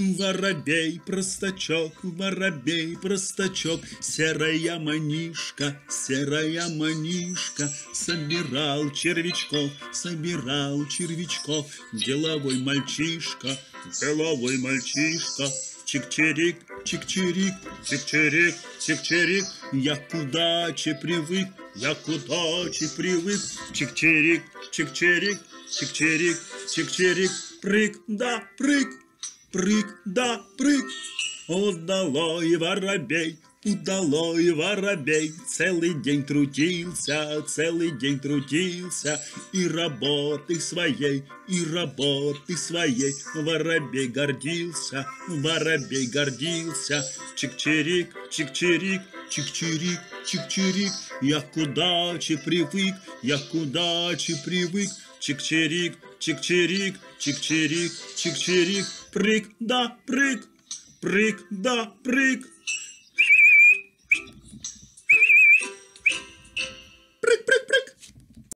воробей простачок, серая манишка, собирал червячков, деловой мальчишка, чик-чирик, чик-чирик, чик-чирик, чик-чирик, я к удаче привык, чик-чирик, чик-чирик, чик-чирик, чик-чирик, прыг да прыг, удалой воробей, целый день трудился, и работы своей, воробей гордился, чик-чирик, чик-чирик, чик-чирик, чик-чирик, я к удаче привык, чик-чирик, чик-чирик, чик-чирик, чик-чирик, прыг да прыг,